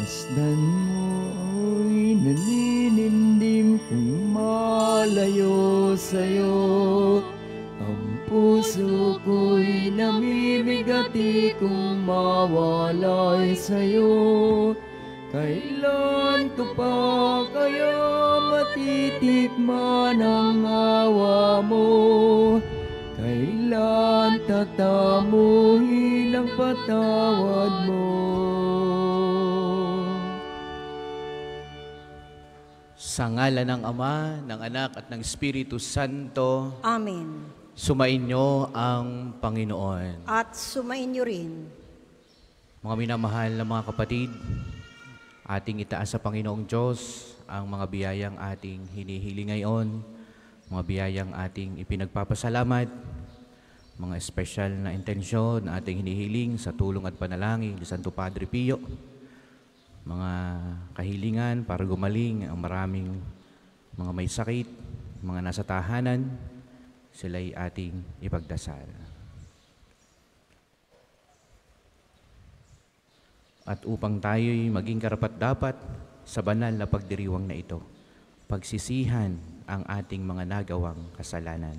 Masdan mo'y naninindim kung malayo sa'yo. Ang puso ko'y namimigati kung mawalay sa'yo. Kailan ko pa kaya matitikman ang awa mo? Kailan tatamuhin ang patawad mo? Sa ngalan ng Ama, ng Anak at ng Espiritu Santo. Amen. Sumainyo ang Panginoon. At sumainyo rin. Mga minamahal na mga kapatid, ating itaas sa Panginoong Diyos ang mga biyayang ating hinihiling ngayon, mga biyayang ating ipinagpapasalamat, mga espesyal na intensyon na ating hinihiling sa tulong at panalangin ni Santo Padre Pio, mga kahilingan para gumaling ang maraming mga may sakit, mga nasa tahanan, sila'y ating ipagdasal. At upang tayo'y maging karapat-dapat sa banal na pagdiriwang na ito, pagsisihan ang ating mga nagawang kasalanan.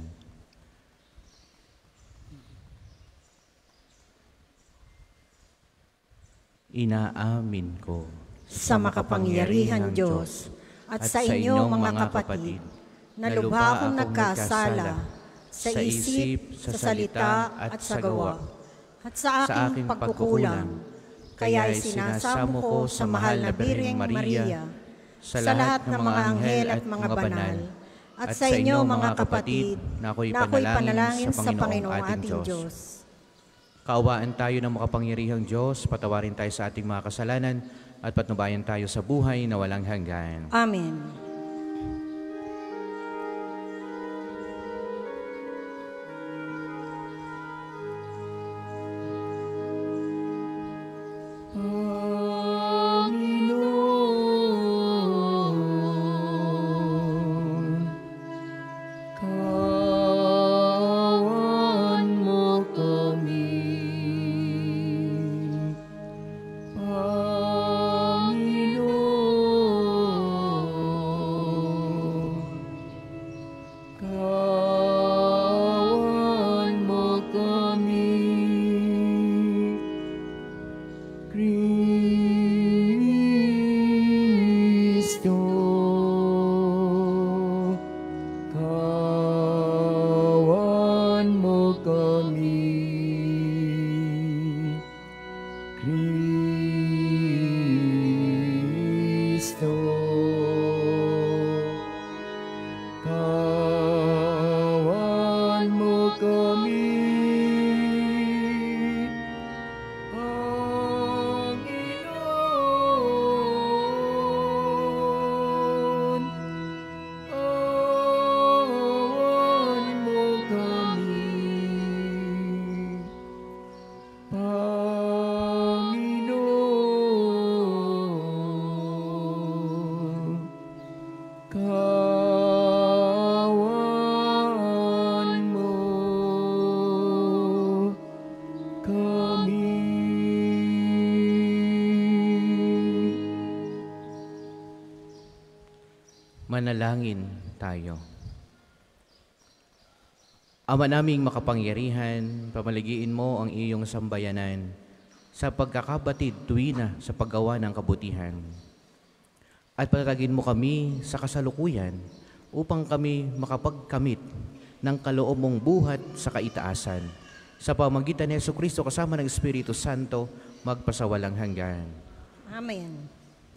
Inaamin ko sa makapangyarihang Diyos at sa inyong mga kapatid, na lubha akong nagkasala sa isip, sa salita at sa gawa, at sa aking pagkukulang. Kaya'y sinasamo ko sa mahal na Birheng Maria, sa lahat ng mga anghel at mga banal, at sa inyo mga kapatid, na ako'y panalangin sa Panginoong ating Diyos. Kaawaan tayo ng makapangyarihang Diyos, patawarin tayo sa ating mga kasalanan, at patnubayan tayo sa buhay na walang hanggan. Amen. Manalangin tayo. Ama naming makapangyarihan, pamaligiin mo ang iyong sambayanan sa pagkakabatid tuwina sa paggawa ng kabutihan. At patatagin mo kami sa kasalukuyan upang kami makapagkamit ng kaloob mong buhat sa kaitaasan. Sa pamamagitan ni Jesucristo kasama ng Espiritu Santo, magpasawalang hanggan. Amen.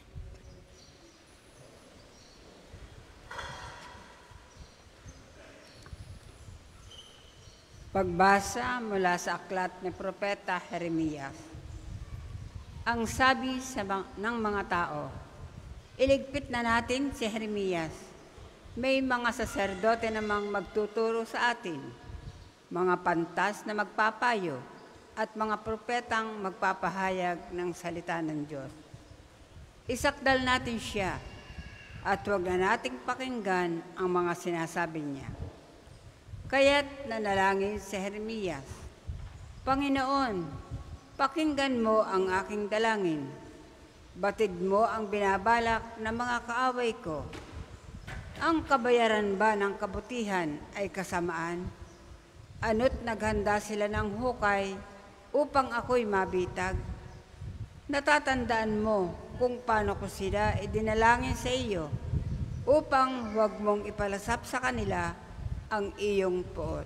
Pagbasa mula sa aklat ni Propeta Jeremias. Ang sabi ng mga tao, iligpit na natin si Jeremias. May mga saserdote namang magtuturo sa atin, mga pantas na magpapayo, at mga propetang magpapahayag ng salita ng Diyos. Isakdal natin siya, at huwag na nating pakinggan ang mga sinasabi niya. Kaya't nanalangin si Jeremias, Panginoon, pakinggan mo ang aking dalangin. Batid mo ang binabalak ng mga kaaway ko. Ang kabayaran ba ng kabutihan ay kasamaan? Ano't naghanda sila ng hukay upang ako'y mabitag? Natatandaan mo kung paano ko sila idinalangin sa iyo upang huwag mong ipalasap sa kanila ang iyong poot.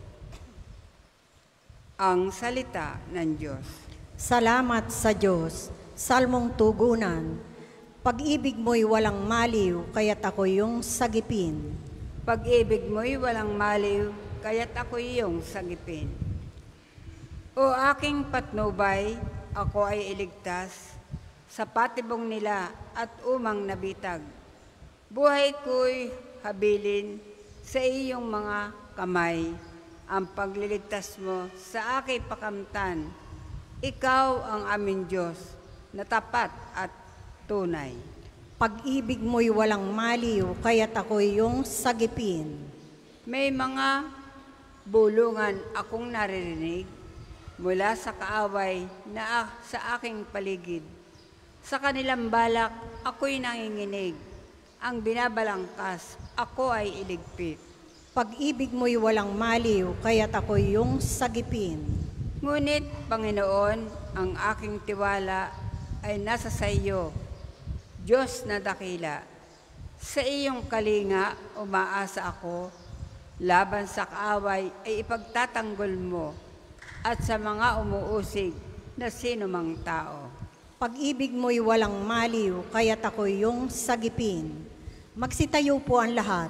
Ang salita ng Diyos. Salamat sa Diyos. Salmong tugunan. Pag-ibig mo'y walang maliw, kaya't ako yung sagipin. Pag-ibig mo'y walang maliw, kaya't ako iyong sagipin. O aking patnubay, ako ay iligtas, sa patibong nila at umang nabitag. Buhay ko'y habilin sa iyong mga kamay, ang pagliligtas mo sa aking pakamtan. Ikaw ang aming Diyos, na tapat at tunay. Pag-ibig mo'y walang maliw, kaya't ako yung sagipin. May mga bulungan akong naririnig mula sa kaaway na sa aking paligid. Sa kanilang balak, ako'y nanginginig. Ang binabalangkas, ako ay iligpit. Pag-ibig mo'y walang maliw, kaya't ako yung sagipin. Ngunit, Panginoon, ang aking tiwala ay nasa sa iyo, Diyos na dakila. Sa iyong kalinga, umaasa ako, laban sa kaaway ay ipagtatanggol mo, at sa mga umuusig na sino mang tao. Pag-ibig mo'y walang maliw, kaya't ako yung sagipin. Magsitayo po ang lahat.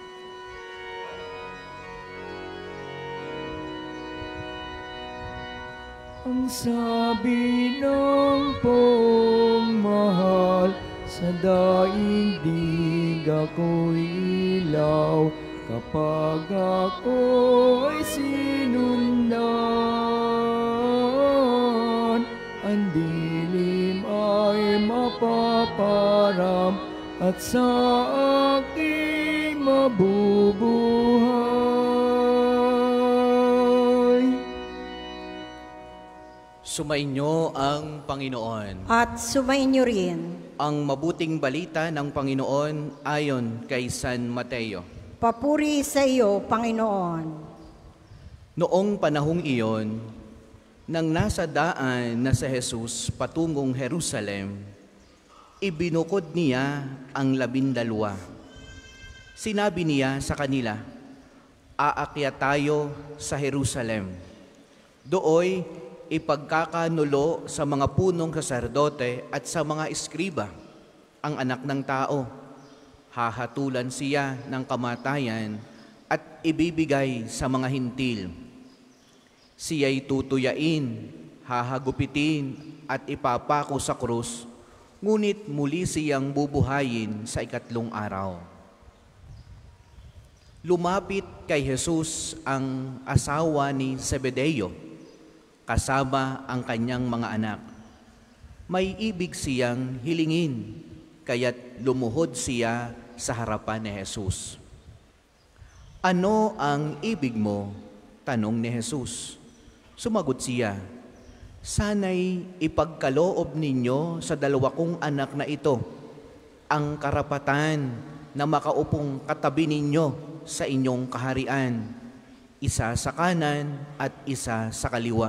Ang sabi ng pong mahal, sa daigdig ako'y ilaw, kapag ako ay sinundan. Ang dilim ay mapaparam, at sa aking mabubuhay. Sumainyo ang Panginoon. At sumainyo rin. Ang mabuting balita ng Panginoon ayon kay San Mateo. Papuri sa iyo, Panginoon. Noong panahong iyon, nang nasa daan na si Jesus patungong Jerusalem, ibinukod niya ang 12. Sinabi niya sa kanila, "Aakyat tayo sa Jerusalem. Dooy ipagkakanulo sa mga punong saserdote at sa mga eskriba ang Anak ng Tao. Hahatulan siya ng kamatayan at ibibigay sa mga hintil. Siya'y tutuyain, hahagupitin at ipapako sa krus, ngunit muli siyang bubuhayin sa 3 araw." Lumapit kay Jesus ang asawa ni Zebedeo, kasama ang kanyang mga anak. May ibig siyang hilingin, kaya't lumuhod siya sa harapan ni Jesus. "Ano ang ibig mo?" tanong ni Jesus. Sumagot siya, "Sana'y ipagkaloob ninyo sa 2 kong anak na ito ang karapatan na makaupong katabi ninyo sa inyong kaharian, isa sa kanan at isa sa kaliwa.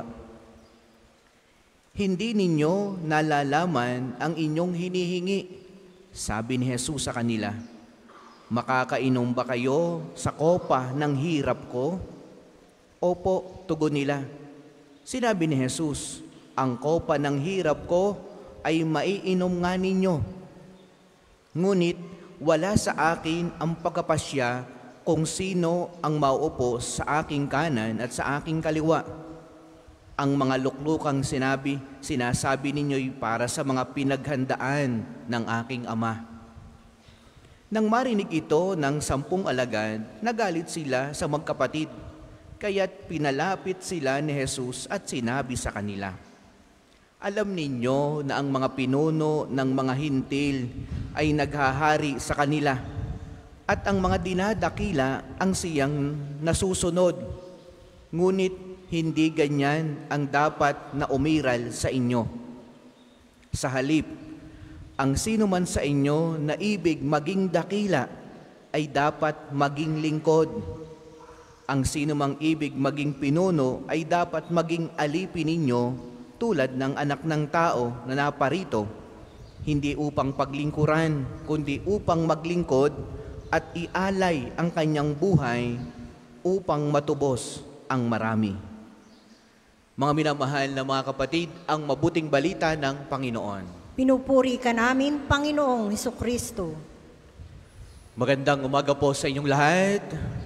Hindi ninyo nalalaman ang inyong hinihingi," sabi ni Jesus sa kanila. "Makakainom ba kayo sa kopa ng hirap ko?" "Opo," tugon nila. Sinabi ni Jesus, "Ang kopa ng hirap ko ay maiinom nga ninyo. Ngunit wala sa akin ang pagkapasya kung sino ang mauupo sa aking kanan at sa aking kaliwa. Ang mga luklukang sinasabi ninyo'y para sa mga pinaghandaan ng aking Ama." Nang marinig ito ng 10 alagad, nagalit sila sa magkapatid, kaya't pinalapit sila ni Jesus at sinabi sa kanila, "Alam ninyo na ang mga pinuno ng mga hintil ay naghahari sa kanila, at ang mga dinadakila ang siyang nasusunod. Ngunit hindi ganyan ang dapat na umiral sa inyo. Sa halip, Ang sino man sa inyo na ibig maging dakila ay dapat maging lingkod. Ang sino mang ibig maging pinuno ay dapat maging alipin ninyo tulad ng anak ng tao na naparito, hindi upang paglingkuran, kundi upang maglingkod at ialay ang kanyang buhay upang matubos ang marami. Mga minamahal na mga kapatid, ang mabuting balita ng Panginoon. Pinupuri ka namin, Panginoong Hesukristo. Magandang umaga po sa inyong lahat.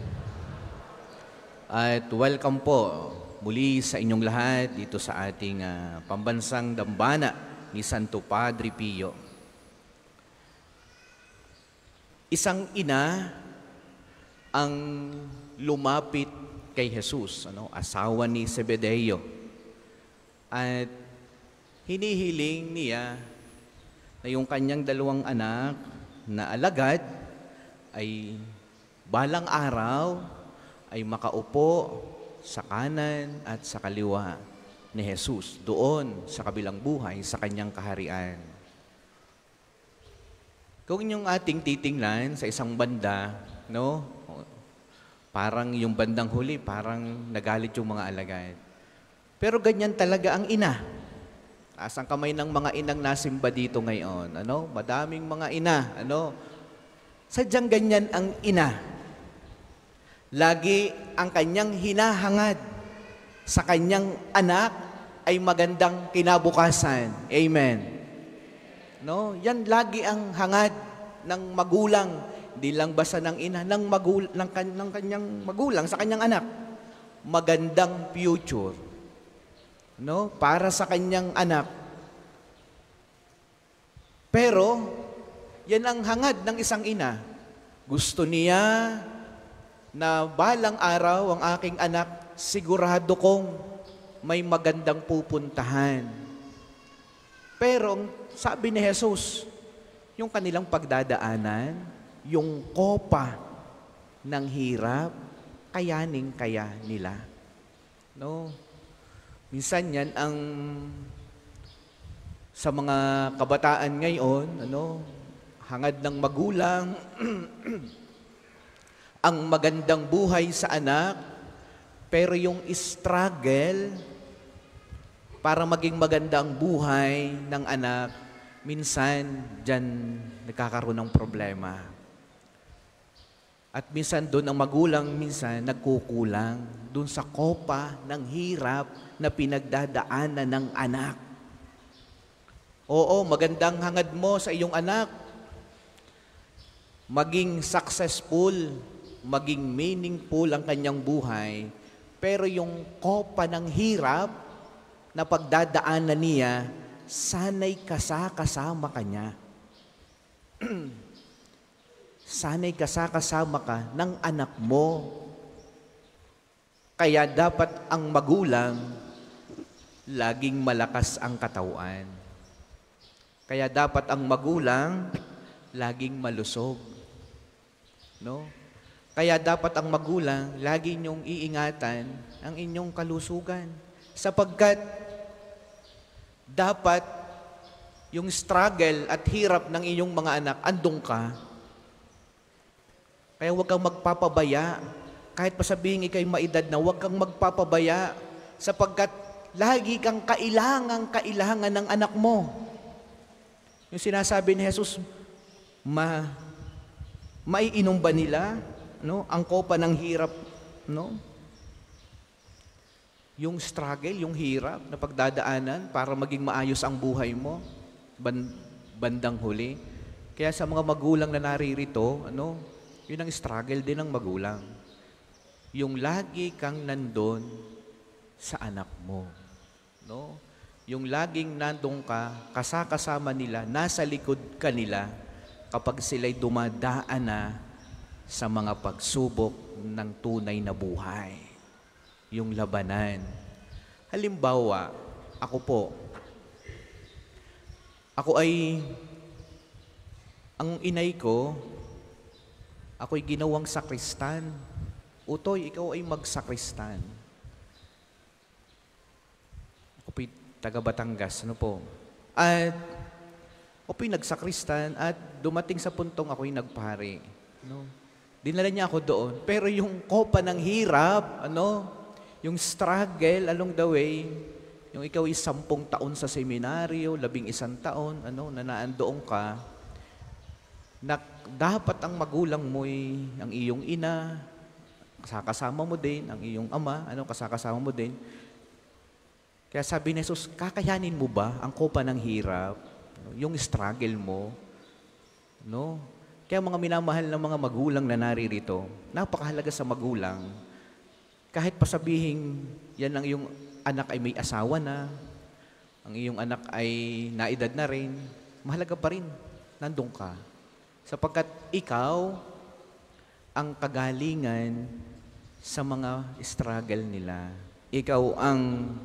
At welcome po muli sa inyong lahat dito sa ating pambansang dambana ni Santo Padre Pio. Isang ina ang lumapit kay Jesus, asawa ni Zebedeo. At hinihiling niya na yung kanyang dalawang anak na alagad ay balang araw ay makaupo sa kanan at sa kaliwa ni Jesus doon sa kabilang buhay sa kanyang kaharian. Kung yung ating titingnan sa isang banda, parang yung bandang huli, parang nagalit yung mga alagad. Pero ganyan talaga ang ina. Asang kamay ng mga inang nasimba dito ngayon. Madaming mga ina. Sadyang ganyan ang ina. Lagi ang kanyang hinahangad sa kanyang anak ay magandang kinabukasan. Amen. Yan lagi ang hangad ng magulang. Hindi lang basta ng ina, ng kanyang magulang sa kanyang anak. Magandang future. Para sa kanyang anak. Pero, yan ang hangad ng isang ina. Gusto niya na balang araw ang aking anak, sigurado kong may magandang pupuntahan. Pero, sabi ni Jesus, yung kanilang pagdadaanan, yung kopa ng hirap, kayanin-kaya nila. Minsan yan ang sa mga kabataan ngayon, hangad ng magulang, ang magandang buhay sa anak, pero yung struggle para maging maganda ang buhay ng anak, minsan dyan nagkakaroon ng problema. At minsan doon ang magulang minsan nagkukulang doon sa kopa ng hirap na pinagdadaanan ng anak. Oo, magandang hangad mo sa iyong anak. Maging successful, maging meaningful ang kanyang buhay. Pero yung kopa ng hirap na pagdadaanan niya, sana'y kasama ka niya. Sana'y kasama ka ng anak mo. Kaya dapat ang magulang, laging malakas ang katawan. Kaya dapat ang magulang, laging malusog. Kaya dapat ang magulang, lagi niyong iingatan ang inyong kalusugan. Sapagkat dapat yung struggle at hirap ng inyong mga anak, andong ka. Kaya huwag kang magpapabaya. Kahit pa sabihin ikay maedad na, huwag kang magpapabaya sapagkat lagi kang kailangan ng anak mo. Yung sinasabi ni Jesus, maiinom ba nila ang kopa ng hirap? Yung struggle, yung hirap na pagdadaanan para maging maayos ang buhay mo, bandang huli. Kaya sa mga magulang na naririto, yun ang struggle din ng magulang. Yung lagi kang nandun sa anak mo. Yung laging nandun ka, kasama nila, nasa likod ka nila kapag sila'y dumadaan na sa mga pagsubok ng tunay na buhay. Yung labanan. Halimbawa, ako ay, ang inay ko, ako'y ginawang sakristan. Utoy, ikaw ay magsakristan. Ako po'y taga Batangas, At Ako po'y nagsakristan at dumating sa puntong ako'y nagpare. No? Dinala niya ako doon. Pero yung kopa ng hirap, yung struggle along the way, yung ikaw ay 10 taon sa seminaryo, 11 taon, nanaandoon ka, na dapat ang magulang mo'y ang iyong ina, kasama mo din, ang iyong ama, kasama mo din. Kaya sabi ni Jesus, kakayanin mo ba ang kopa ng hirap, yung struggle mo? No? Kaya mga minamahal ng mga magulang na naririto, napakahalaga sa magulang, kahit pasabihin yan ang iyong anak ay may asawa na, ang iyong anak ay naedad na rin, mahalaga pa rin, nandun ka. Sapagkat ikaw ang kagalingan sa mga struggle nila. Ikaw ang,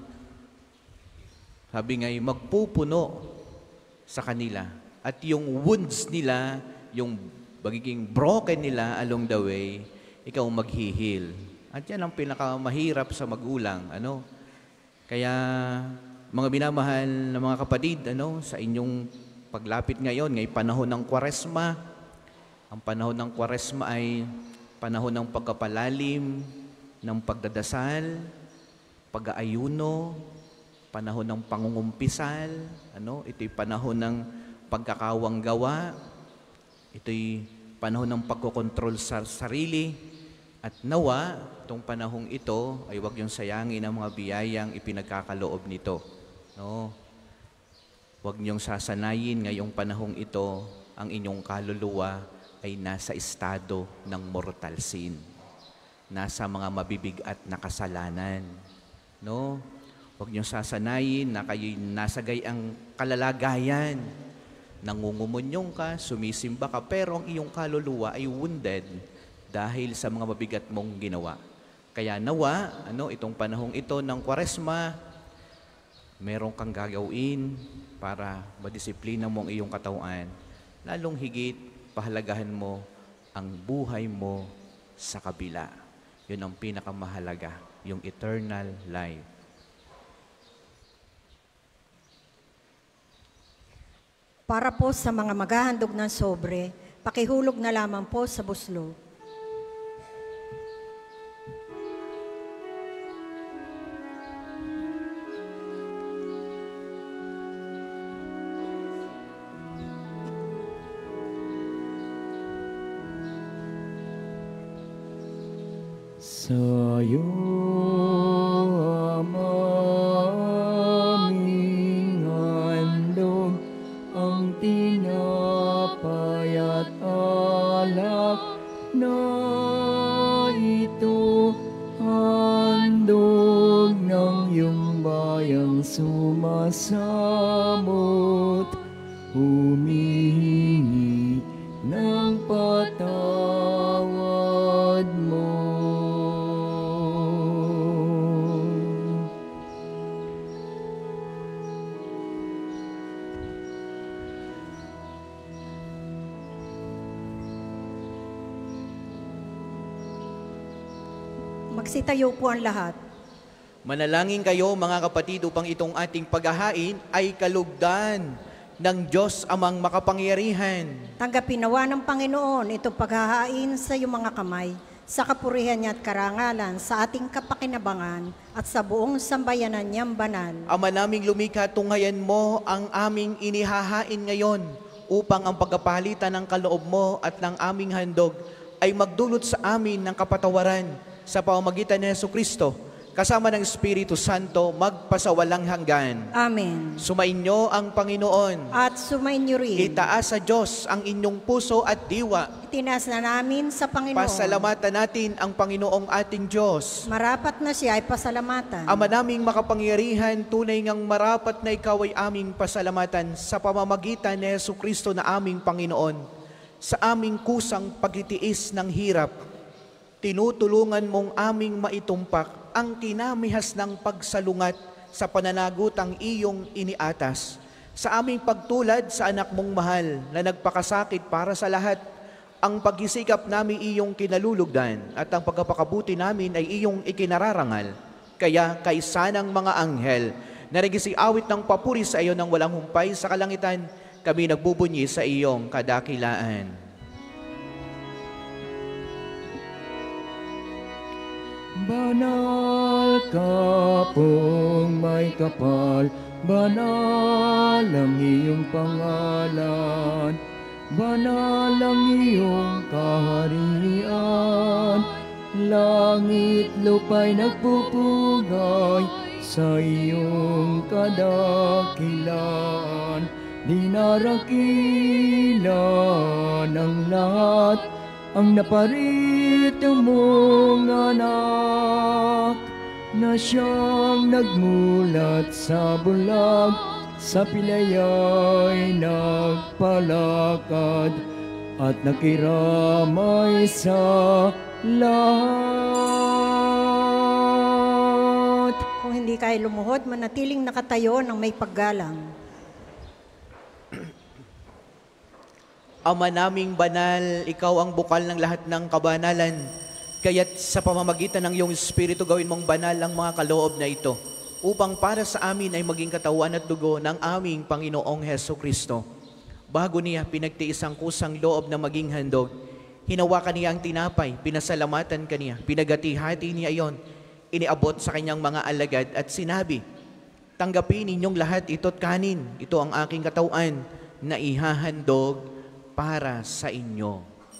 sabi nga'y, magpupuno sa kanila. At yung wounds nila, yung magiging broken nila along the way, ikaw maghihil. At yan ang pinakamahirap sa magulang. Kaya, mga minamahal na mga kapatid, sa inyong paglapit ngayon, ngayong panahon ng Kwaresma, ang panahon ng Kwaresma ay panahon ng pagkapalalim, ng pagdadasal, pag-aayuno, panahon ng pangungumpisal, ito'y panahon ng pagkakawang gawa, ito'y panahon ng pagkokontrol sa sarili, at nawa, itong panahong ito ay huwag yung sayangin ang mga biyayang ipinagkakaloob nito. Huwag niyong sasanayin ngayong panahong ito ang inyong kaluluwa ay nasa estado ng mortal sin. Nasa mga mabibigat na kasalanan. Huwag niyong sasanayin na kayo'y nasa gayang kalalagayan. Nangungumunyong ka, sumisimba ka, pero ang iyong kaluluwa ay wounded dahil sa mga mabigat mong ginawa. Kaya nawa, itong panahong ito ng Kwaresma, meron kang gagawin para madisiplina mo ang iyong katawan. Lalong higit, pahalagahan mo ang buhay mo sa kabila. Yun ang pinakamahalaga, yung eternal life. Para po sa mga maghahandog ng sobre, pakihulog na lamang po sa buslo. Sa'yo, aming handog ang tinapay at alak na ito, handog ng iyong bayang sumasamot, humihingi ng patawad mo. Magsitayo po ang lahat. Manalangin kayo mga kapatid upang itong ating paghahain ay kalugdan ng Diyos amang makapangyarihan. Tanggapin nawa ng Panginoon itong paghahain sa iyong mga kamay, sa kapurihan niya at karangalan, sa ating kapakinabangan at sa buong sambayanan niyang banal. Ama naming lumikha, tunghayan mo ang aming inihahain ngayon upang ang pagkapalitan ng kaloob mo at ng aming handog ay magdulot sa amin ng kapatawaran sa pamamagitan ni Jesucristo, kasama ng Espiritu Santo, magpasawalang hanggan. Amen. Sumainyo ang Panginoon. At sumainyo rin. Itaas sa Diyos ang inyong puso at diwa. Itinaas na namin sa Panginoon. Pasalamatan natin ang Panginoong ating Diyos. Marapat na siya ay pasalamatan. Ama naming makapangyarihan, tunay ngang marapat na ikaw ay aming pasalamatan sa pamamagitan ni Jesucristo na aming Panginoon. Sa aming kusang pagtitiis ng hirap, tinutulungan mong aming maitumpak ang kinamihas ng pagsalungat sa pananagutang iyong iniatas. Sa aming pagtulad sa anak mong mahal na nagpakasakit para sa lahat, ang pagsisikap namin iyong kinalulugdan at ang pagkapakabuti namin ay iyong ikinararangal. Kaya kaysa ng mga anghel, narigisi awit ng papuri sa iyo ng walang humpay sa kalangitan, kami nagbubunyi sa iyong kadakilaan. Banal ka pong may kapal, banal ang iyong pangalan, banal ang iyong kaharian. Langit lupa'y nagpupugay sa iyong kadakilaan. Dinarangkila ng lahat ang naparito mong anak, na siyang nagmulat sa bulag, sa pilaya'y nagpalakad at nakiramay sa lahat. Kung hindi kayo lumuhod, manatiling nakatayo ng may paggalang. Ama naming banal, ikaw ang bukal ng lahat ng kabanalan. Kaya't sa pamamagitan ng iyong Espiritu, gawin mong banal ang mga kaloob na ito, upang para sa amin ay maging katawan at dugo ng aming Panginoong Hesukristo. Bago niya pinagtiis ang kusang loob na maging handog, hinawakan niya ang tinapay, pinasalamatan kaniya, pinagati-hati niya iyon, iniabot sa kanyang mga alagad at sinabi, "Tanggapin ninyong lahat ito't kanin, ito ang aking katawan na ihahandog para sa inyo."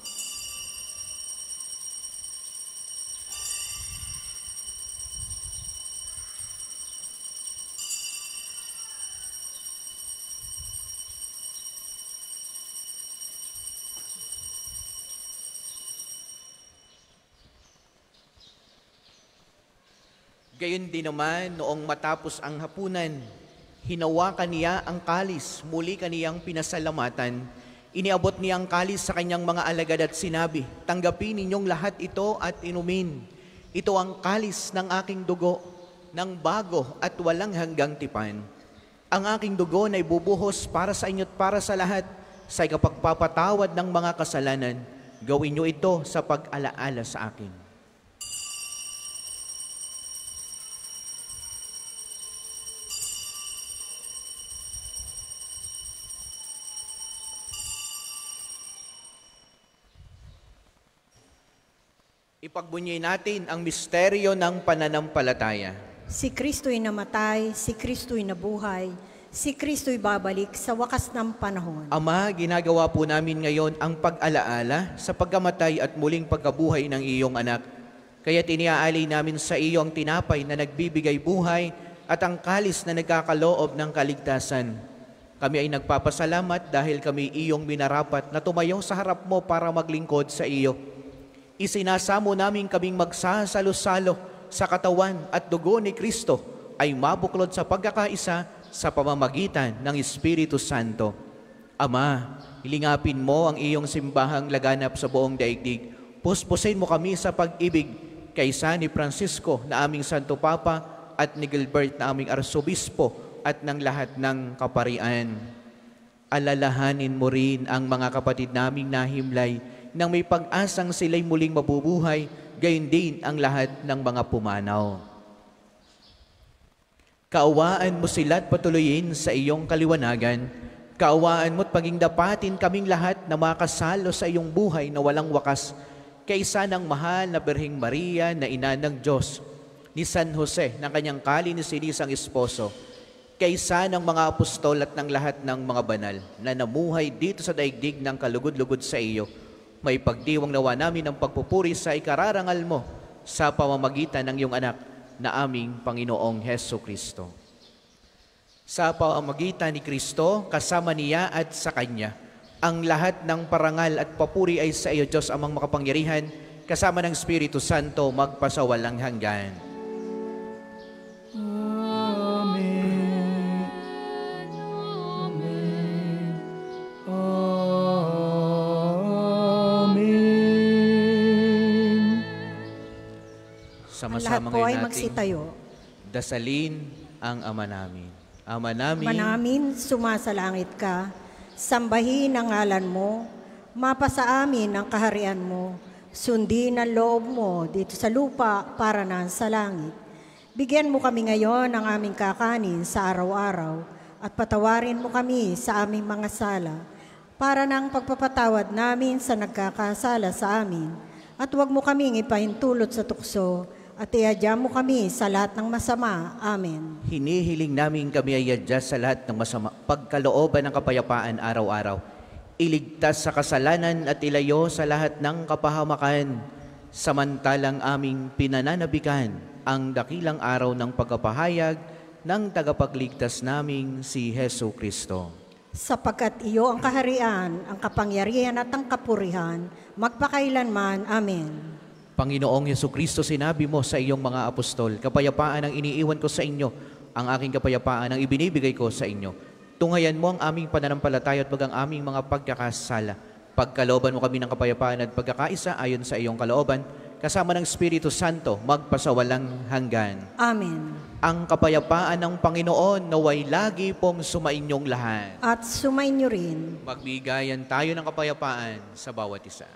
Gayon din naman, noong matapos ang hapunan, hinawakan niya ang kalis, muli kaniyang pinasalamatan. Iniabot niya ang kalis sa kanyang mga alagad at sinabi, "Tanggapin ninyong lahat ito at inumin. Ito ang kalis ng aking dugo, ng bago at walang hanggang tipan. Ang aking dugo na ibubuhos para sa inyo at para sa lahat sa ikapagpapatawad ng mga kasalanan. Gawin niyo ito sa pag-alaala sa akin." Ipagbunyi natin ang misteryo ng pananampalataya. Si Kristo'y namatay, si Kristo'y nabuhay, si Kristo'y babalik sa wakas ng panahon. Ama, ginagawa po namin ngayon ang pag-alaala sa pagkamatay at muling pagkabuhay ng iyong anak. Kaya iniaalay namin sa iyo ang tinapay na nagbibigay buhay at ang kalis na nagkakaloob ng kaligtasan. Kami ay nagpapasalamat dahil kami iyong minarapat na tumayo sa harap mo para maglingkod sa iyo. Isinasamo namin kaming magsasalo-salo sa katawan at dugo ni Kristo ay mabuklod sa pagkakaisa sa pamamagitan ng Espiritu Santo. Ama, hilingapin mo ang iyong simbahang laganap sa buong daigdig. Puspusin mo kami sa pag-ibig kaysa ni Francisco na aming Santo Papa at ni Gilbert na aming Arsobispo at ng lahat ng kaparian. Alalahanin mo rin ang mga kapatid naming nahimlay nang may pag-asang sila'y muling mabubuhay, gayon din ang lahat ng mga pumanaw. Kaawaan mo sila at patuloyin sa iyong kaliwanagan. Kaawaan mo't paging dapatin kaming lahat na makasalo sa iyong buhay na walang wakas, kaysa ng mahal na Birheng Maria na ina ng Diyos, ni San Jose na kanyang kalinisinisang esposo, kaysa ng mga apostol at ng lahat ng mga banal na namuhay dito sa daigdig ng kalugod-lugod sa iyo. May pagdiwang nawa namin ang pagpupuri sa ikararangal mo sa pamamagitan ng iyong anak na aming Panginoong Hesukristo. Sa pamamagitan ni Kristo, kasama niya at sa Kanya, ang lahat ng parangal at papuri ay sa iyo, Diyos amang makapangyarihan, kasama ng Espiritu Santo, magpasawalang hanggan. Amen. Ang lahat Sama-sama po ay ngayon nating magsitayo. dasalin ang Ama namin. Ama namin, Ama namin, sumasalangit ka, sambahin ang ngalan mo, mapasa amin ang kaharian mo, sundin ang loob mo dito sa lupa para na sa langit. Bigyan mo kami ngayon ng aming kakanin sa araw-araw at patawarin mo kami sa aming mga sala, para ng pagpapatawad namin sa nagkakasala sa amin, at huwag mo kaming ipahintulot sa tukso, at iadya mo kami sa lahat ng masama. Amen. Hinihiling namin kami ay adya sa lahat ng masama, pagkalooban ng kapayapaan araw-araw. Iligtas sa kasalanan at ilayo sa lahat ng kapahamakan, samantalang aming pinananabikan ang dakilang araw ng pagkapahayag ng tagapagligtas naming si Hesu Kristo. Sapagkat iyo ang kaharian, ang kapangyarihan at ang kapurihan, magpakailanman. Amen. Panginoong Jesucristo, sinabi mo sa iyong mga apostol, kapayapaan ang iniiwan ko sa inyo, ang aking kapayapaan ang ibinibigay ko sa inyo. Tungayan mo ang aming pananampalataya at ang aming mga pagkakasala. Pagkalooban mo kami ng kapayapaan at pagkakaisa ayon sa iyong kalooban, kasama ng Espiritu Santo, magpasawalang hanggan. Amen. Ang kapayapaan ng Panginoon naway lagi pong sumainyong lahat. At sumainyo rin. Magbigayan tayo ng kapayapaan sa bawat isa.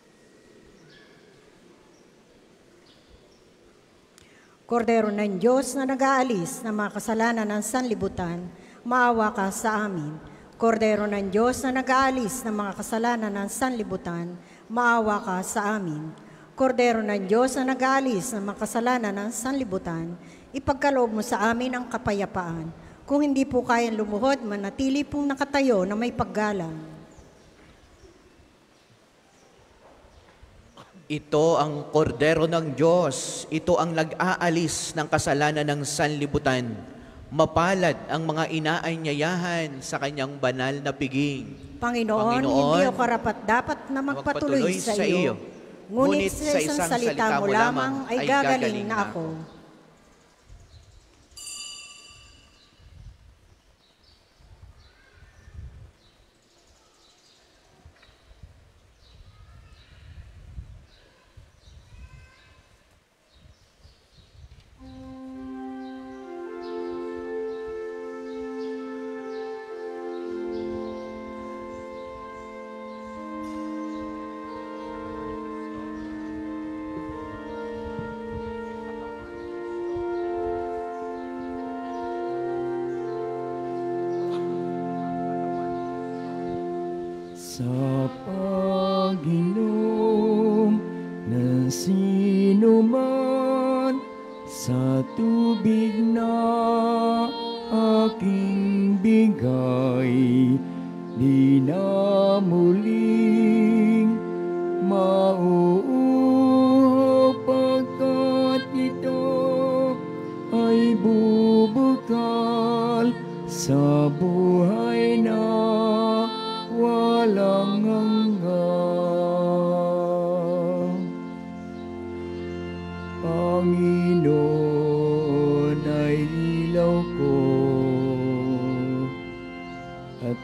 Kordero ng Diyos na nag-aalis ng mga kasalanan ng sanlibutan, maawa ka sa amin. Kordero ng Diyos na nag-aalis ng mga kasalanan ng sanlibutan, maawa ka sa amin. Kordero ng Diyos na nag-aalis ng mga kasalanan ng sanlibutan, ipagkaloob mo sa amin ang kapayapaan. Kung hindi po kayang lumuhod, manatili pong nakatayo na may paggalang. Ito ang kordero ng Diyos. Ito ang nag-aalis ng kasalanan ng sanlibutan. Mapalad ang mga inaanyayahan sa kanyang banal na piging. Panginoon, hindi ako karapat-dapat na magpatuloy sa iyo. Ngunit sa isang salita mo lamang ay gagaling na ako. Sa pag-inom ng sino man sa tubig na aking bigay, di na muling mauuhaw pagkat ito ay bubukal sa buhay na walang hanggan. Panginoon ay ilaw ko at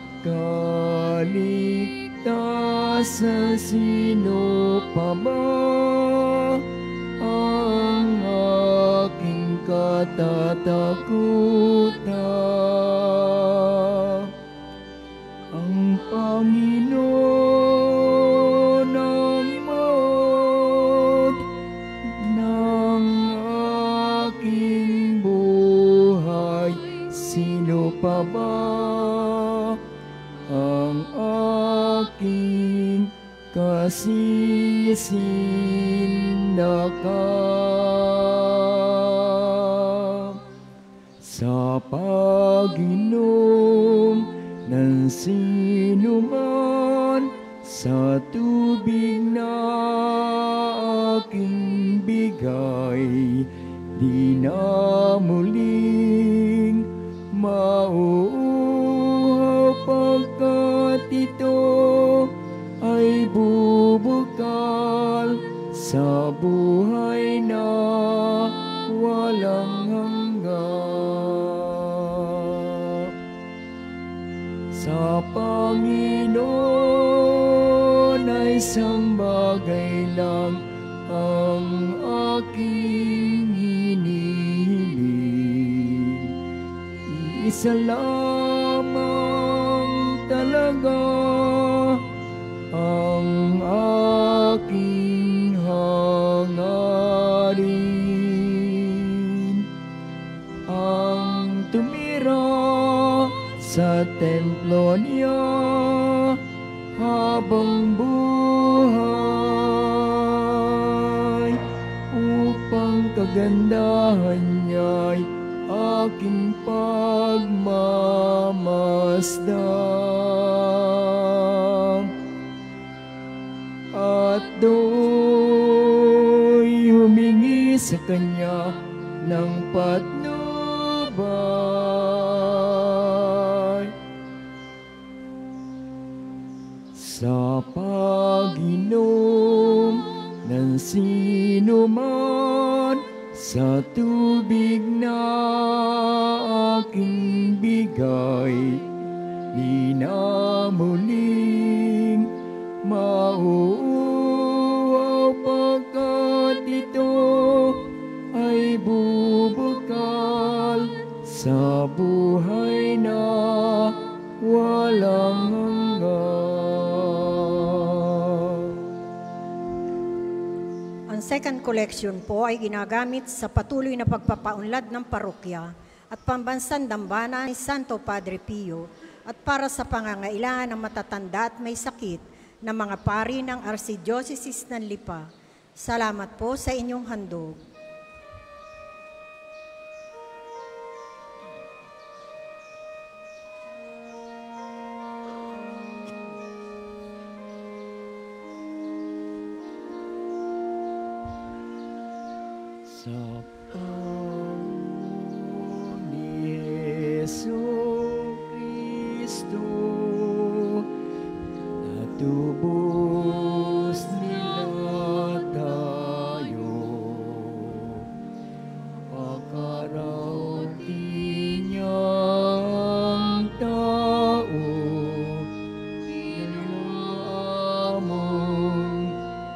kaligtasan, sino pa ba ang aking katatakutan? Ang Panginoon ang mod ng aking buhay, sino pa ba ang aking kasisindakan? Sa pag-inom ng sino man sa tubig na aking bigay, di na muling mauuhaw pagkat ito ay bubukal sa buhay na walang hanggan. Sa Panginoon ay isang bagay lang ang aking hinihiling. Isa lamang talaga ang aking hangarin, ang tumira sa templo niya habang buhay, upang kagandahan niya'y aking pagmamasdan. At do'y humingi sa kanya ng patnubay. Sa pag-inom ng sino man sa tubig na aking bigay, di na muling mauuhaw, pagkat ito ay bubukal sa buhay na walang hanggan. Ang second collection po ay ginagamit sa patuloy na pagpapaunlad ng parokya at pambansang dambana ni Santo Padre Pio at para sa pangangailangan ng matatanda at may sakit na mga pari ng Archdiocese ng Lipa. Salamat po sa inyong handog. Sa Panginoon ni Jesucristo, natubos nila tayo, pakarauti niya ang tao, among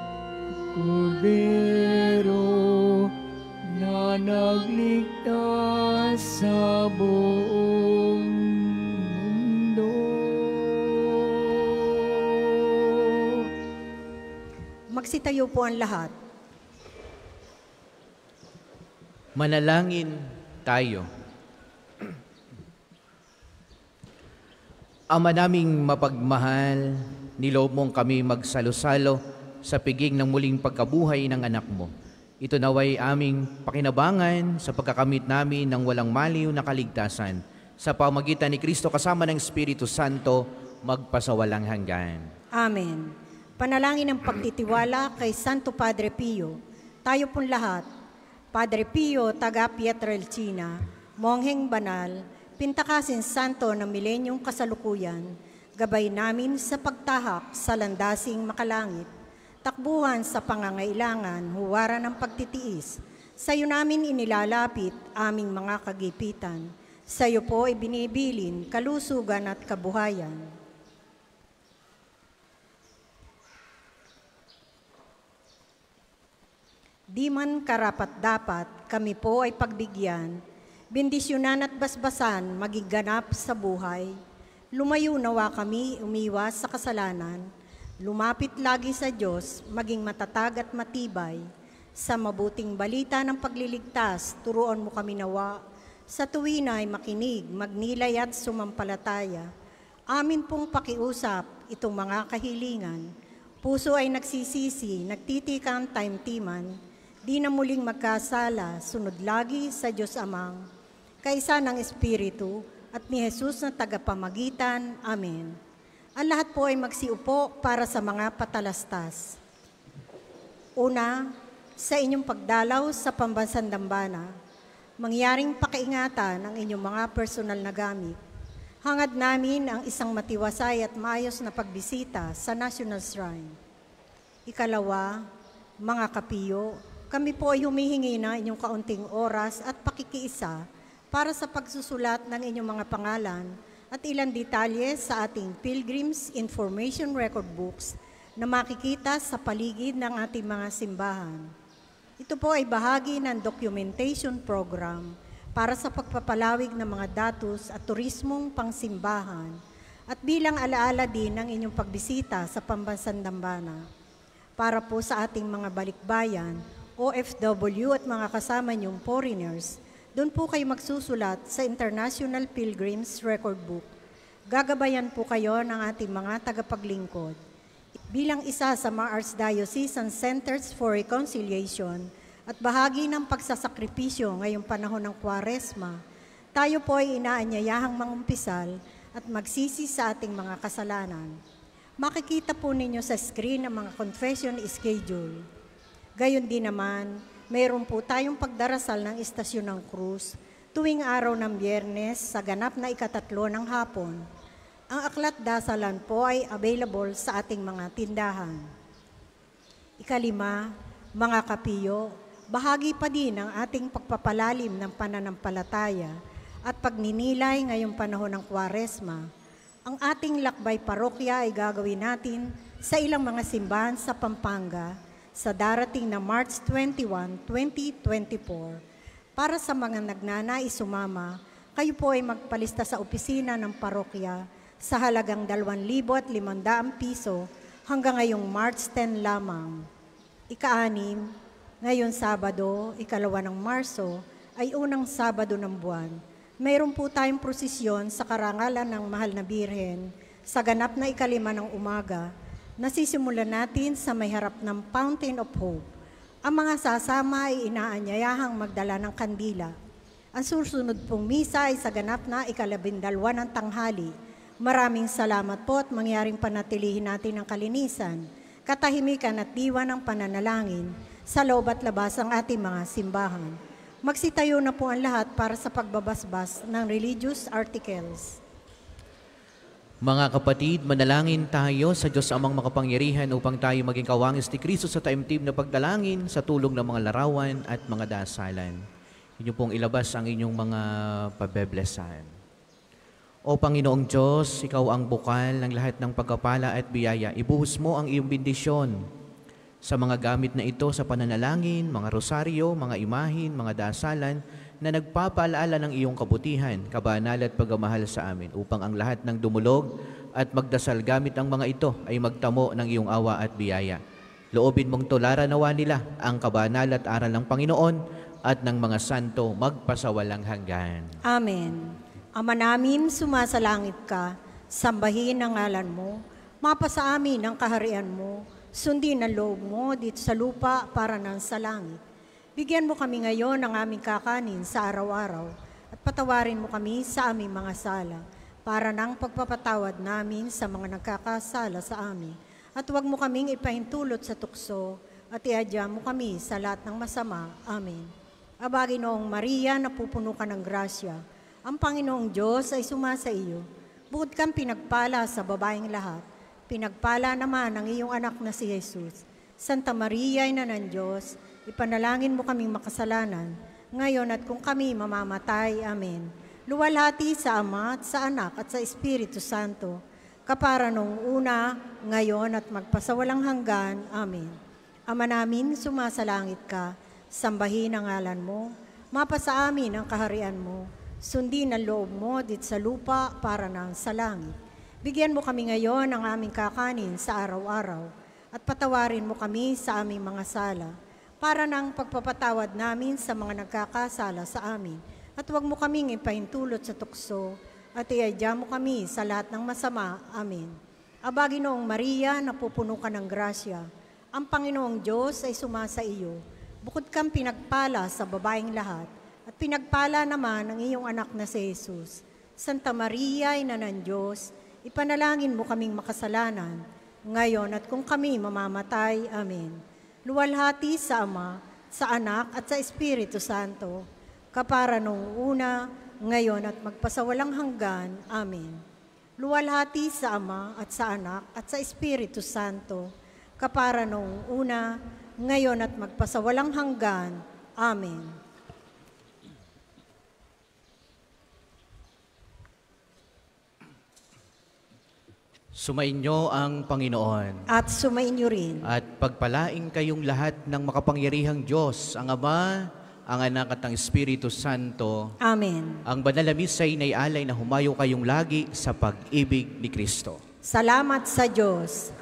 kordero na nagligtas sa buong mundo. Magsitayo po ang lahat. Manalangin tayo. Ama naming mapagmahal, niloob mong kami magsalo-salo sa piging ng muling pagkabuhay ng anak mo. Ito naway aming pakinabangan sa pagkakamit namin ng walang maliw na kaligtasan sa pamagitan ni Kristo kasama ng Espiritu Santo magpasawalang hanggan. Amen. Panalangin ng pagtitiwala kay Santo Padre Pio. Tayo pong lahat, Padre Pio, taga Pietrelcina, mongheng banal, pintakasin santo ng milenyong kasalukuyan, gabay namin sa pagtahak sa landasing makalangit, takbuhan sa pangangailangan, huwaran ng pagtitiis. Sa iyo namin inilalapit aming mga kagipitan. Sa iyo po ibinibilin kalusugan at kabuhayan. Di man karapat-dapat, kami po ay pagbigyan, bendisyonan at basbasan magiganap sa buhay. Lumayo nawa kami umiwas sa kasalanan, lumapit lagi sa Diyos, maging matatag at matibay. Sa mabuting balita ng pagliligtas, turuan mo kami nawa. Sa tuwin ay makinig, magnilay at sumampalataya. Amin pong pakiusap itong mga kahilingan. Puso ay nagsisisi, nagtitikang taimtiman. Di na muling magkasala, sunod lagi sa Diyos Amang, kaisa ng Espiritu at ni Jesus na tagapamagitan. Amen. Ang lahat po ay magsiupo para sa mga patalastas. Una, sa inyong pagdalaw sa pambansang dambana, mangyaring pakiingatan ang inyong mga personal na gamit. Hangad namin ang isang matiwasay at maayos na pagbisita sa National Shrine. Ikalawa, mga kapiyo, kami po ay humihingi ng inyong kaunting oras at pakikiisa para sa pagsusulat ng inyong mga pangalan at ilang detalye sa ating Pilgrim's Information Record Books na makikita sa paligid ng ating mga simbahan. Ito po ay bahagi ng documentation program para sa pagpapalawig ng mga datos at turismong pangsimbahan at bilang alaala din ng inyong pagbisita sa pambansang dambana. Para po sa ating mga balikbayan, OFW at mga kasama niyong foreigners, doon po kayo magsusulat sa International Pilgrim's Record Book. Gagabayan po kayo ng ating mga tagapaglingkod. Bilang isa sa mga Archdiocesan Centers for Reconciliation at bahagi ng pagsasakripisyo ngayong panahon ng Kwaresma, tayo po ay inaanyayahang mangumpisal at magsisi sa ating mga kasalanan. Makikita po ninyo sa screen ang mga confession schedule. Gayon din naman, mayroon po tayong pagdarasal ng Istasyon ng Krus tuwing araw ng Biyernes sa ganap na 3:00 ng hapon. Ang aklat dasalan po ay available sa ating mga tindahan. 5, mga kapiyo, bahagi pa din ng ating pagpapalalim ng pananampalataya at pagninilay ngayong panahon ng Kwaresma. Ang ating lakbay parokya ay gagawin natin sa ilang mga simbahan sa Pampanga sa darating na March 21, 2024. Para sa mga nagnanais sumama, kayo po ay magpalista sa opisina ng parokya sa halagang 2,500 piso hanggang ngayong March 10 lamang. 6, ngayon Sabado, 2 ng Marso, ay unang Sabado ng buwan. Mayroon po tayong prosesyon sa karangalan ng Mahal na Birhen sa ganap na 5 ng umaga. Nasisimulan natin sa may harap ng Fountain of Hope. Ang mga sasama ay inaanyayahang magdala ng kandila. Ang susunod pong misa ay sa ganap na 12 ng tanghali. Maraming salamat po at mangyaring panatilihin natin ang kalinisan, katahimikan at diwa ng pananalangin sa loob at labas ng ating mga simbahan. Magsitayo na po ang lahat para sa pagbabasbas ng religious articles. Mga kapatid, manalangin tayo sa Diyos Amang makapangyarihan upang tayo maging kawangis ni Kristo sa taimtim na pagdalangin sa tulong ng mga larawan at mga dasalan. Inyo pong ilabas ang inyong mga pabeblesan. O Panginoong Diyos, Ikaw ang bukal ng lahat ng pagkapala at biyaya. Ibuhos mo ang iyong bendisyon sa mga gamit na ito sa pananalangin, mga rosaryo, mga imahin, mga dasalan na nagpapaalaala ng iyong kabutihan, kabanal at pagmamahal sa amin upang ang lahat ng dumulog at magdasal gamit ang mga ito ay magtamo ng iyong awa at biyaya. Loobin mong tularan nawa nila ang kabanal at aral ng Panginoon at ng mga santo magpasawalang hanggan. Amen. Ama namin, sumasalangit ka, sambahin ang ngalan mo, mapasa amin ang kaharian mo, sundin ang loob mo dito sa lupa para nang sa langit. Bigyan mo kami ngayon ng aming kakanin sa araw-araw at patawarin mo kami sa aming mga sala para nang pagpapatawad namin sa mga nagkakasala sa amin. At huwag mo kaming ipahintulot sa tukso at iadya mo kami sa lahat ng masama. Amen. Aba, Ginoong Maria, napupuno ka ng grasya. Ang Panginoong Diyos ay sumasa iyo. Bukod kang pinagpala sa babaeng lahat, pinagpala naman ang iyong anak na si Jesus. Santa Maria, Ina ng Diyos, ipanalangin mo kaming makasalanan, ngayon at kung kami mamamatay. Amen. Luwalhati sa Ama at sa Anak at sa Espiritu Santo, kapara nung una, ngayon at magpasawalang hanggan. Amen. Ama namin, sumasalangit ka, sambahin ang ngalan mo, mapasa amin ang kaharian mo, sundin ang loob mo dito sa lupa para nang sa langit. Bigyan mo kami ngayon ng aming kakanin sa araw-araw at patawarin mo kami sa aming mga sala para nang pagpapatawad namin sa mga nagkakasala sa amin. At huwag mo kaming ipahintulot sa tukso at iadya mo kami sa lahat ng masama. Amen. Aba, Ginoong Maria, napupuno ka ng grasya. Ang Panginoong Diyos ay sumasa iyo. Bukod kang pinagpala sa babaeng lahat, at pinagpala naman ang iyong anak na si Jesus. Santa Maria, Ina ng Diyos, ipanalangin mo kaming makasalanan, ngayon at kung kami mamamatay. Amen. Luwalhati sa Ama, sa Anak at sa Espiritu Santo, kapara nung una, ngayon at magpasawalang hanggan. Amen. Luwalhati sa Ama at sa Anak at sa Espiritu Santo, kapara nung una, ngayon at magpasawalang hanggan. Amen. Sumainyo ang Panginoon. At sumainyo rin. At pagpalaing kayong lahat ng makapangyarihang Diyos, ang Ama, ang Anak at ang Espiritu Santo. Amen. Ang banal na misa ay naialay na humayo kayong lagi sa pag-ibig ni Kristo. Salamat sa Diyos.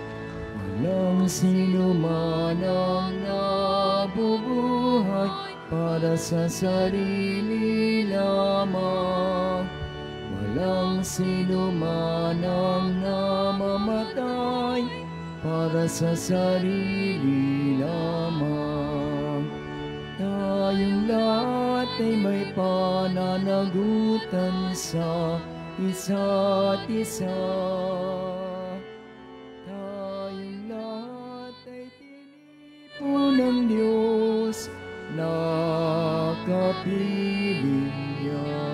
Walang sino man ang nabubuhay para sa sarili lamang. Walang sino man ang namamatay para sa sarili lamang. Tayong lahat ay may pananagutan sa isa't isa. Tayong lahat ay tinipon ng Diyos na kapiling niya.